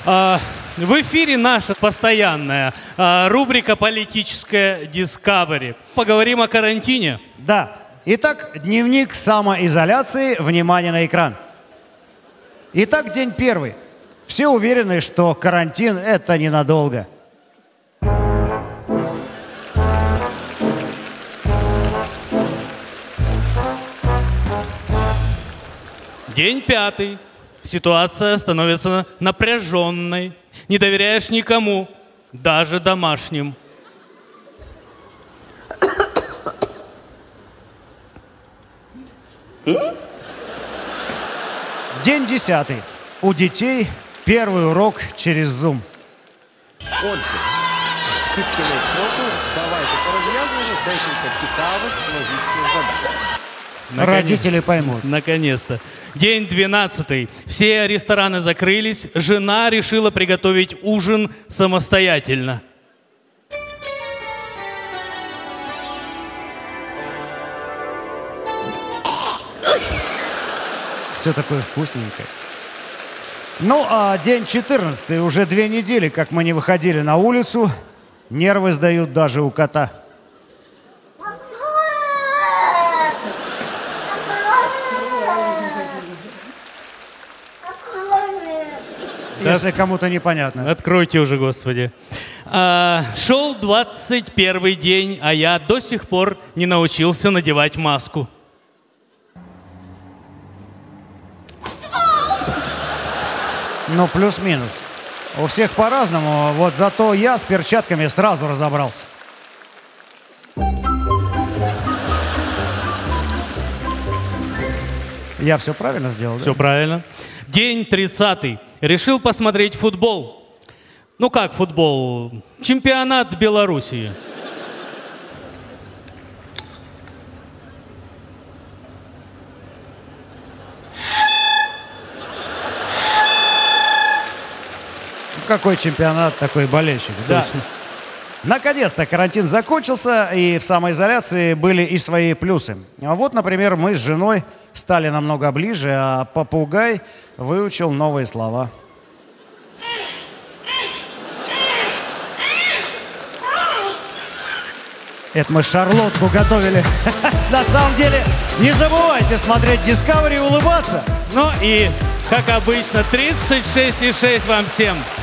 В эфире наша постоянная рубрика «Политическая Discovery». Поговорим о карантине. Да. Итак, дневник самоизоляции. Внимание на экран. Итак, день первый. Все уверены, что карантин – это ненадолго. День пятый. Ситуация становится напряженной. Не доверяешь никому, даже домашним. День 10. У детей первый урок через Zoom. Отже, підкінець року давайте порозв'язуємо декілька цікавих логічних задач. Родители поймут. Наконец-то. День 12. Все рестораны закрылись. Жена решила приготовить ужин самостоятельно. Все такое вкусненькое. Ну, а день 14. Уже 2 недели, как мы не выходили на улицу. Нервы сдают даже у кота. Если кому-то непонятно. Откройте уже, Господи. Шел 21 день, а я до сих пор не научился надевать маску. Ну, плюс-минус. У всех по-разному, вот зато я с перчатками сразу разобрался. Я все правильно сделал? Все да? правильно. День 30. Решил посмотреть футбол. Ну как футбол? Чемпионат Белоруссии. Какой чемпионат, такой болельщик. Да. Наконец-то карантин закончился, и в самоизоляции были и свои плюсы. А вот, например, мы с женой стали намного ближе, а попугай выучил новые слова. Это мы шарлотку готовили. На самом деле, не забывайте смотреть Discovery и улыбаться. Ну и, как обычно, 36,6 вам всем.